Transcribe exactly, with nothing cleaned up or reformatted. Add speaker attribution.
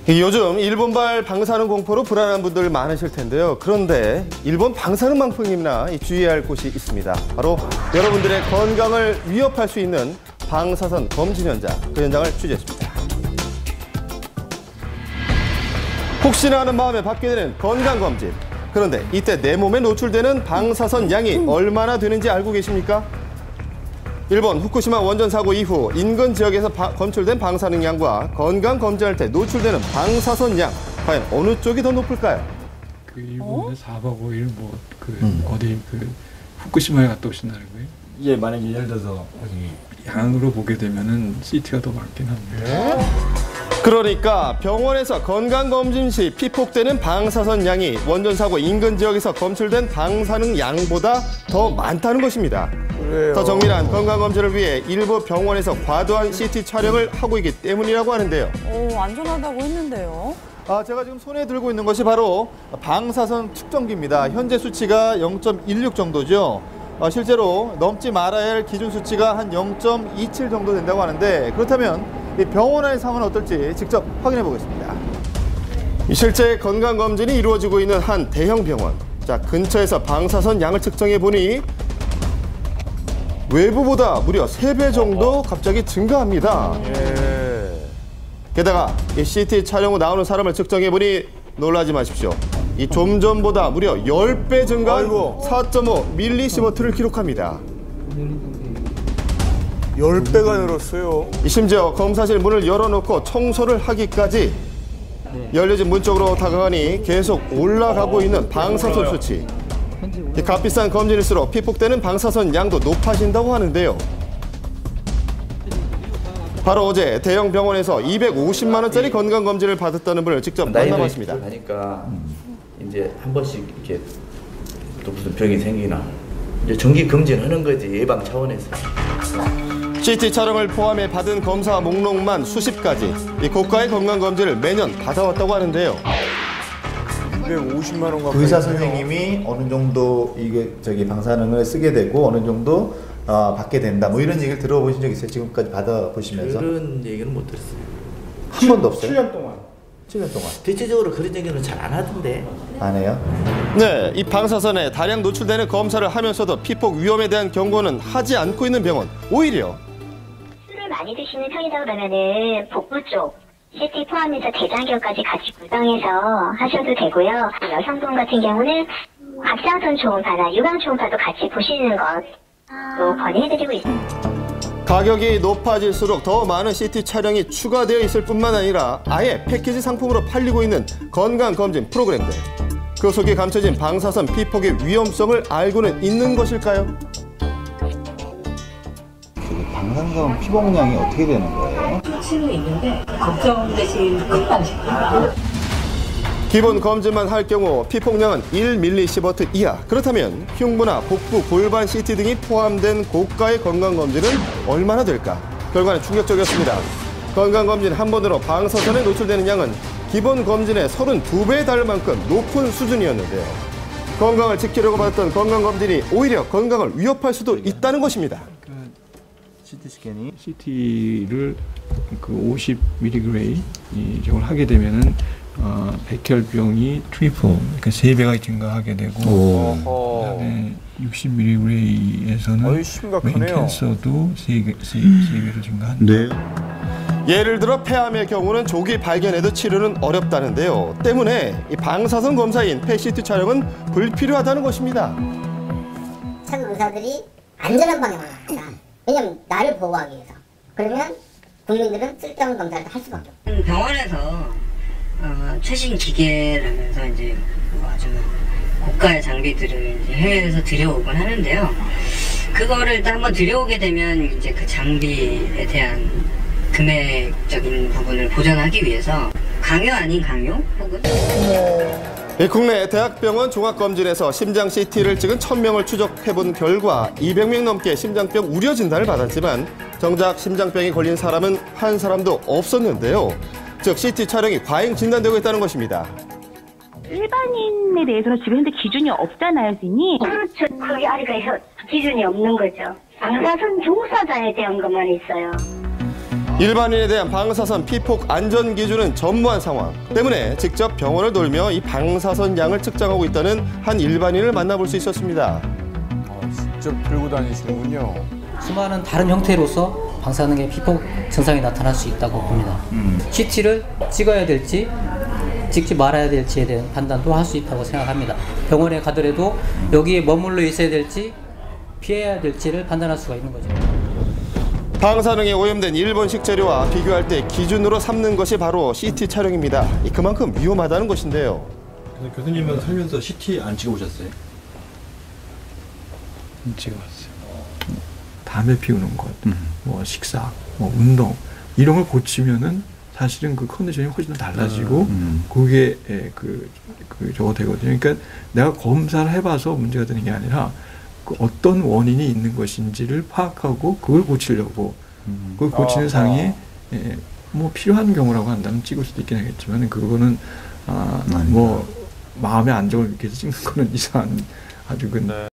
Speaker 1: 요즘 일본발 방사능 공포로 불안한 분들 많으실 텐데요. 그런데 일본 방사능만큼이나 주의해야 할 곳이 있습니다. 바로 여러분들의 건강을 위협할 수 있는 방사선 검진 현장, 그 현장을 취재했습니다. 혹시나 하는 마음에 받게 되는 건강검진. 그런데 이때 내 몸에 노출되는 방사선 양이 얼마나 되는지 알고 계십니까? 일본 후쿠시마 원전 사고 이후 인근 지역에서 바, 검출된 방사능 양과 건강 검진할 때 노출되는 방사선 양, 과연 어느 쪽이 더 높을까요?
Speaker 2: 그 일본의 사박 오 일 뭐 그 음. 어디 그 후쿠시마에 갔다 오신다는 거예요?
Speaker 3: 예, 만약에 예를 들어서 여기
Speaker 2: 양으로 보게 되면은 씨티가 더 많긴 합니다.
Speaker 1: 그러니까 병원에서 건강검진 시 피폭되는 방사선 양이 원전 사고 인근 지역에서 검출된 방사능 양보다 더 많다는 것입니다. 그래요. 더 정밀한 건강검진을 위해 일부 병원에서 과도한 씨티 촬영을 하고 있기 때문이라고 하는데요.
Speaker 4: 오, 안전하다고 했는데요.
Speaker 5: 아, 제가 지금 손에 들고 있는 것이 바로 방사선 측정기입니다. 현재 수치가 영 점 일육 정도죠. 어, 실제로 넘지 말아야 할 기준 수치가 한 영 점 이칠 정도 된다고 하는데, 그렇다면 이 병원 안의 상황은 어떨지 직접 확인해 보겠습니다.
Speaker 1: 실제 건강검진이 이루어지고 있는 한 대형 병원. 자, 근처에서 방사선 양을 측정해 보니 외부보다 무려 세 배 정도 갑자기 증가합니다. 예. 게다가 이 씨티 촬영 후 나오는 사람을 측정해 보니 놀라지 마십시오. 이 좀 전보다 무려 십 배 증가한 사 점 오 밀리시버트를 기록합니다.
Speaker 5: 십 배가 늘었어요.
Speaker 1: 심지어 검사실 문을 열어놓고 청소를 하기까지 열려진 문 쪽으로 다가가니 계속 올라가고 있는 방사선 수치. 값비싼 검진일수록 피폭되는 방사선 양도 높아진다고 하는데요. 바로 어제 대형 병원에서 이백오십만 원짜리 건강검진을 받았다는 분을 직접 만나봤습니다.
Speaker 6: 하니까 이제 한 번씩 이렇게 또 무슨 병이 생기나 이제 정기 검진하는 거지, 예방 차원에서.
Speaker 1: 씨티 촬영을 포함해 받은 검사 목록만 수십 가지. 이 고가의 건강검진을 매년 받아왔다고 하는데요.
Speaker 5: 이백오십만 원 가까이.
Speaker 7: 의사 선생님이 어느 정도 이게 저기 방사능을 쓰게 되고 어느 정도 어, 받게 된다. 뭐 이런 얘기를 들어보신 적 있어요? 지금까지 받아보시면서?
Speaker 6: 그런 얘기는 못 들었어요.
Speaker 7: 한 번도 없어요?
Speaker 5: 칠 년 동안.
Speaker 7: 칠 년 동안.
Speaker 6: 대체적으로 그런 얘기는 잘 안 하던데.
Speaker 7: 안 해요?
Speaker 1: 네, 이 방사선에 다량 노출되는 검사를 하면서도 피폭 위험에 대한 경고는 하지 않고 있는 병원. 오히려
Speaker 8: 술을 많이 드시는 편이다 그러면은 복부 쪽 씨티 포함해서 대장경까지 같이 구성해서 하셔도 되고요. 여성분 같은 경우는 갑상선 초음파나 유방 초음파도 같이 보시는 것도 권해드리고 있습니다.
Speaker 1: 가격이 높아질수록 더 많은 씨티 촬영이 추가되어 있을 뿐만 아니라 아예 패키지 상품으로 팔리고 있는 건강검진 프로그램들. 그 속에 감춰진 방사선 피폭의 위험성을 알고는 있는 것일까요?
Speaker 7: 방사선 피복량이 어떻게 되는 거예요?
Speaker 9: 수치는 있는데 걱정되실 것만
Speaker 1: 기본 검진만 할 경우 피폭량은 일 밀리시버트 이하. 그렇다면 흉부나 복부, 골반 씨티 등이 포함된 고가의 건강검진은 얼마나 될까? 결과는 충격적이었습니다. 건강검진 한 번으로 방사선에 노출되는 양은 기본 검진의 삼십이 배에 달할 만큼 높은 수준이었는데요. 건강을 지키려고 받았던 건강검진이 오히려 건강을 위협할 수도 있다는 것입니다.
Speaker 7: 씨티 스캔이
Speaker 2: 씨티를 그 오십 밀리그레이 이걸 하게 되면은 어, 백혈병이 트리플, 그러니까 세 배가 증가하게 되고, 그다음에 육십 밀리그레이에서는 메인 캔서도 세 배로 증가한다.
Speaker 1: 네. 예를 들어 폐암의 경우는 조기 발견해도 치료는 어렵다는데요. 때문에 이 방사선 검사인 펫시티 촬영은 불필요하다는 것입니다.
Speaker 10: 참 의사들이 안전한 방향을 합니다. 왜냐면 나를 보호하기 위해서. 그러면 국민들은 쓸데없는 검사를 할 수밖에 없어요.
Speaker 9: 병원에서 어, 최신 기계라면서 이제 아주 고가의 장비들을 이제 해외에서 들여오곤 하는데요. 그거를 일단 한번 들여오게 되면 이제 그 장비에 대한 금액적인 부분을 보전하기 위해서 강요 아닌 강요 혹은
Speaker 1: 네, 국내 대학병원 종합검진에서 심장 씨티를 찍은 천 명을 추적해본 결과 이백 명 넘게 심장병 우려 진단을 받았지만 정작 심장병이 걸린 사람은 한 사람도 없었는데요. 즉 씨티 촬영이 과잉 진단되고 있다는 것입니다.
Speaker 11: 일반인에 대해서는 지금 현재 기준이 없잖아요, 선생님.
Speaker 8: 그렇죠. 그 아래가 기준이 없는 거죠. 방사선 종사자에 대한 것만 있어요.
Speaker 1: 일반인에 대한 방사선 피폭 안전 기준은 전무한 상황 때문에 직접 병원을 돌며 이 방사선 양을 측정하고 있다는 한 일반인을 만나볼 수 있었습니다.
Speaker 12: 직접 들고 다니시는군요.
Speaker 13: 수많은 다른 형태로서 방사능의 피폭 증상이 나타날 수 있다고 봅니다. 음. 씨티를 찍어야 될지 찍지 말아야 될지에 대한 판단도 할 수 있다고 생각합니다. 병원에 가더라도 여기에 머물러 있어야 될지 피해야 될지를 판단할 수가 있는 거죠.
Speaker 1: 방사능에 오염된 일본식 재료와 비교할 때 기준으로 삼는 것이 바로 씨티 촬영입니다. 그만큼 위험하다는 것인데요.
Speaker 3: 교수님은 살면서 씨티 안 찍어보셨어요?
Speaker 2: 안 찍어봤어요. 담배 피우는 것, 음. 뭐 식사, 뭐 운동 이런 걸 고치면은 사실은 그 컨디션이 훨씬 더 달라지고 음. 그게 그, 그 저거 되거든요. 그러니까 내가 검사를 해봐서 문제가 되는 게 아니라 그 어떤 원인이 있는 것인지를 파악하고 그걸 고치려고 음. 그걸 고치는 아, 상이 아. 예, 뭐 필요한 경우라고 한다면 찍을 수도 있긴 하겠지만 그거는 아, 뭐 마음의 안정을 위해서 찍는 거는 이상한 아주 그. 네.